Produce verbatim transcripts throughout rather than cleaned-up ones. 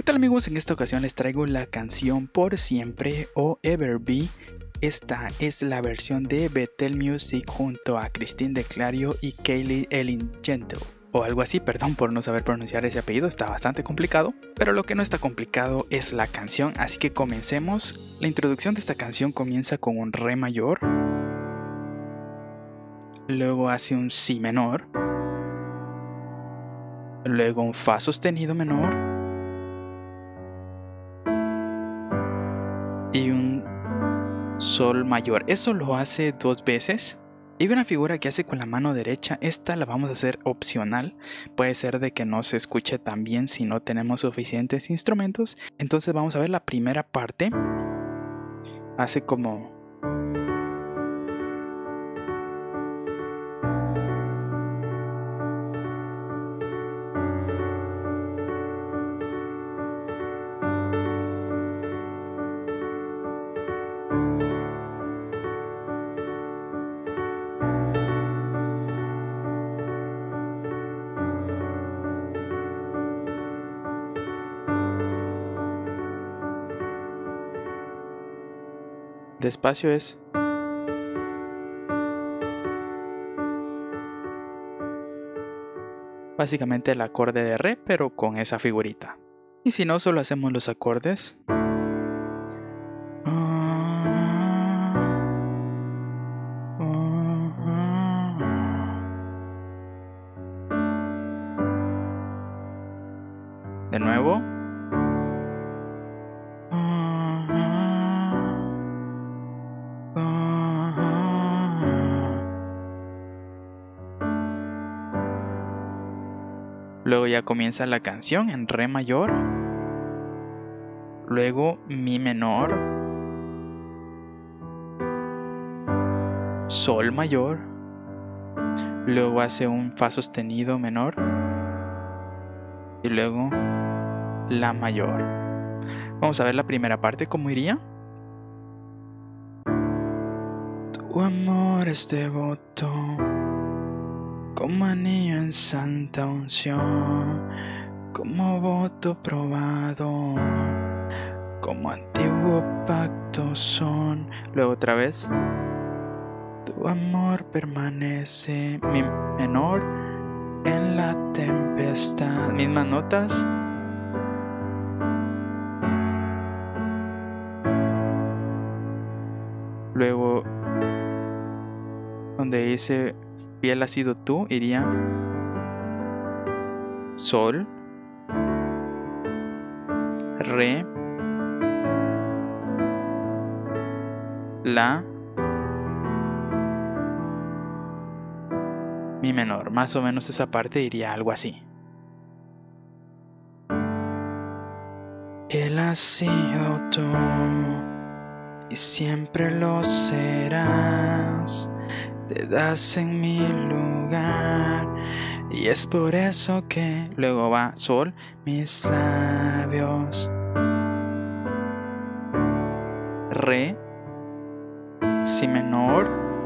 ¿Qué tal amigos? En esta ocasión les traigo la canción Por Siempre o Ever Be. Esta es la versión de Bethel Music junto a Christine de Clario y Kaylee Ellen Gentle. O algo así, perdón por no saber pronunciar ese apellido, está bastante complicado. Pero lo que no está complicado es la canción, así que comencemos. La introducción de esta canción comienza con un Re mayor. Luego hace un Si menor. Luego un Fa sostenido menor. Y un Sol mayor. Eso lo hace dos veces. Hay una figura que hace con la mano derecha. Esta la vamos a hacer opcional. Puede ser de que no se escuche tan bien si no tenemos suficientes instrumentos. Entonces vamos a ver la primera parte. Hace como... Despacio es... básicamente el acorde de Re, pero con esa figurita. Y si no, solo hacemos los acordes. De nuevo. Luego ya comienza la canción en Re mayor. Luego Mi menor. Sol mayor. Luego hace un Fa sostenido menor. Y luego La mayor. Vamos a ver la primera parte, ¿cómo iría? Tu amor es devoto, como anillo en santa unción, como voto probado, como antiguo pacto son. Luego otra vez. Tu amor permanece, Mi menor en la tempestad. Mismas notas. Luego, donde dice fiel has sido tú, iría Sol, Re, La, Mi menor. Más o menos esa parte iría algo así. Él ha sido tú y siempre lo serás. Te das en mi lugar y es por eso que luego va Sol, mis labios, Re, Si menor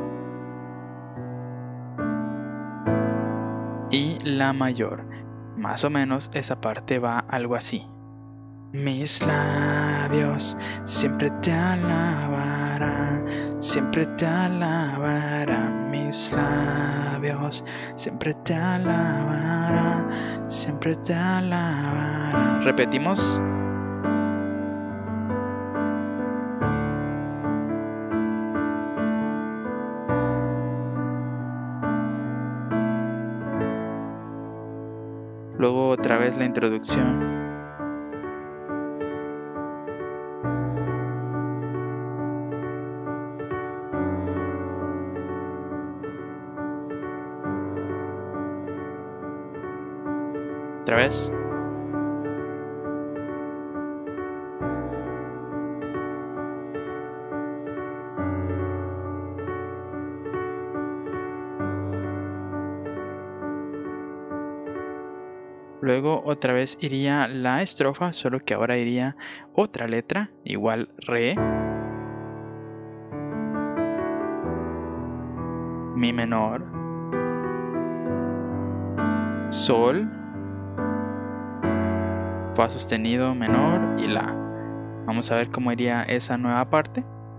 y La mayor. Más o menos esa parte va algo así. Mis labios siempre te alabarán, siempre te alabarán. Mis labios siempre te alabarán, siempre te alabarán. Repetimos. Luego otra vez la introducción. Otra vez. Luego otra vez iría la estrofa, solo que ahora iría otra letra, igual Re, Mi menor, Sol, Fa sostenido menor y La. Vamos a ver cómo iría esa nueva parte.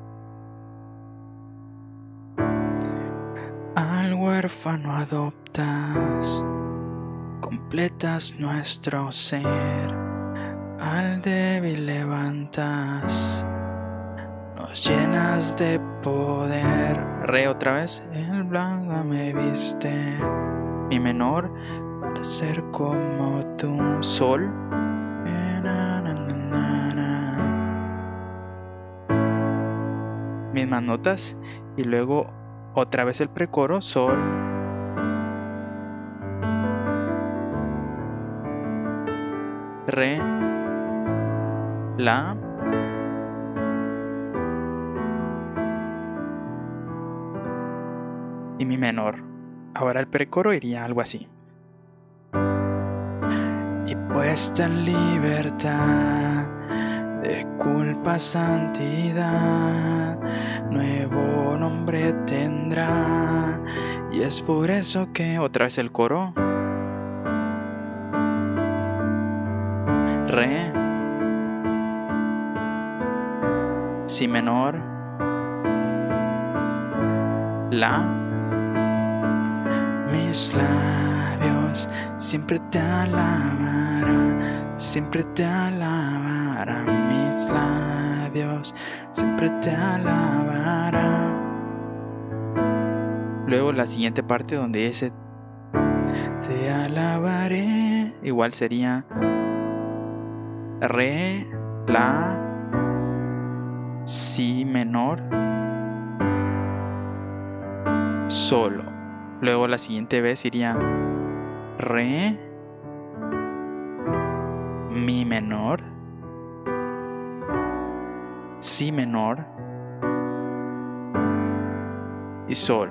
Al huérfano adoptas, completas nuestro ser, al débil levantas, nos llenas de poder. Re otra vez. El blanco me viste. Mi menor para ser como tú. Sol. Na, na, na, na, na. Mismas notas. Y luego otra vez el precoro. Sol. Re. La. Y mi menor. Ahora el precoro iría algo así. Y puesta en libertad de culpa santidad, nuevo nombre tendrá. Y es por eso que otra vez el coro. Re. Si menor. La. Mis labios siempre te alabarán, siempre te alabarán. Mis labios siempre te alabarán. Luego la siguiente parte donde dice te alabaré, igual sería Re, La, Si menor, Solo. Luego la siguiente vez iría Re, Mi menor, Si menor y Sol.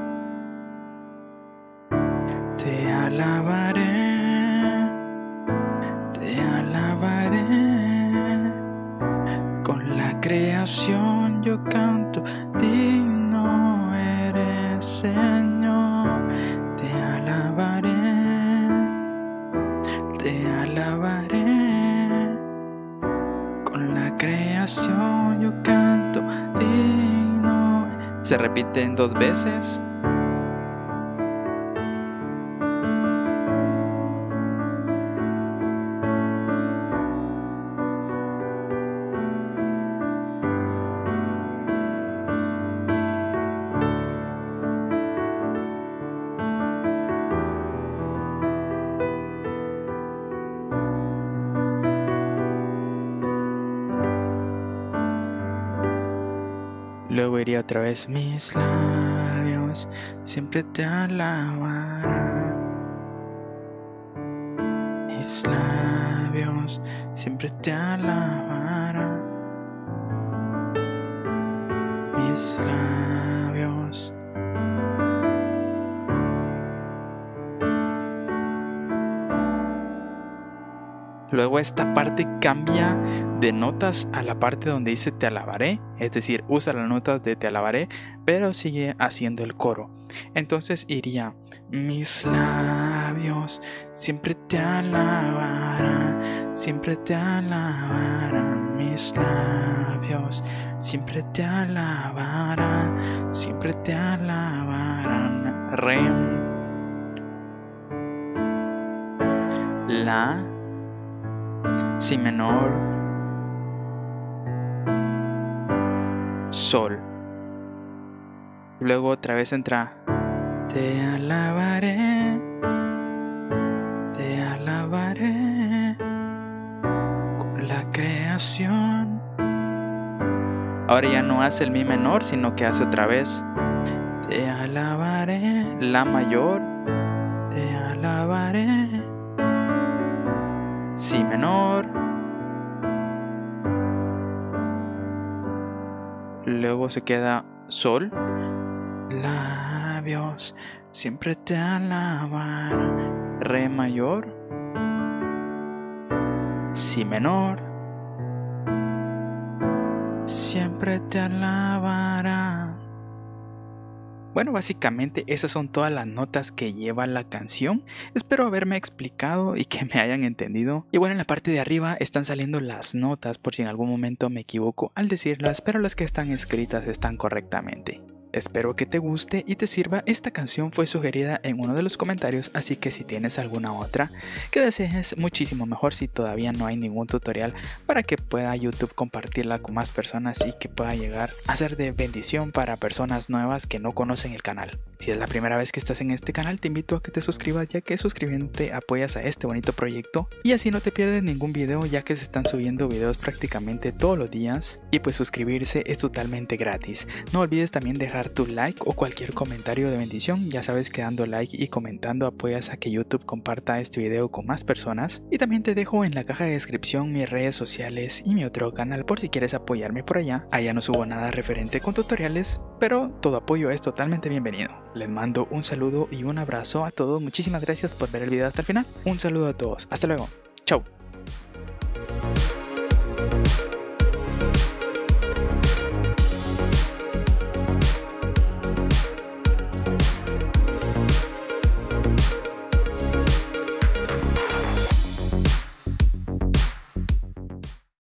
Te alabaré, te alabaré, con la creación yo canto, digno eres Señor. Te alabaré, te alabaré, con la creación yo canto, digno. Se repiten dos veces. Luego iría otra vez, mis labios siempre te alabarán. Mis labios siempre te alabarán. Mis labios. Luego esta parte cambia de notas a la parte donde dice te alabaré, es decir, usa las notas de te alabaré, pero sigue haciendo el coro. Entonces iría, mis labios siempre te alabarán, siempre te alabarán. Mis labios siempre te alabarán, siempre te alabarán. Re, La, Si menor, Sol. Luego otra vez entra te alabaré, te alabaré con la creación. Ahora ya no hace el mi menor, sino que hace otra vez te alabaré, La mayor, te alabaré, Si menor. Luego se queda Sol. Labios siempre te alabarán. Re mayor, Si menor, siempre te alabarán. Bueno, básicamente esas son todas las notas que lleva la canción. Espero haberme explicado y que me hayan entendido. Y bueno, en la parte de arriba están saliendo las notas por si en algún momento me equivoco al decirlas, pero las que están escritas están correctamente. Espero que te guste y te sirva. Esta canción fue sugerida en uno de los comentarios, así que si tienes alguna otra que desees, muchísimo mejor si todavía no hay ningún tutorial, para que pueda YouTube compartirla con más personas y que pueda llegar a ser de bendición para personas nuevas que no conocen el canal. Si es la primera vez que estás en este canal, te invito a que te suscribas, ya que suscribiéndote apoyas a este bonito proyecto y así no te pierdes ningún video, ya que se están subiendo videos prácticamente todos los días, y pues suscribirse es totalmente gratis. No olvides también dejar tu like o cualquier comentario de bendición. Ya sabes que dando like y comentando apoyas a que YouTube comparta este video con más personas. Y también te dejo en la caja de descripción mis redes sociales y mi otro canal por si quieres apoyarme por allá. Allá no subo nada referente con tutoriales, pero todo apoyo es totalmente bienvenido. Les mando un saludo y un abrazo a todos. Muchísimas gracias por ver el video hasta el final. Un saludo a todos. Hasta luego.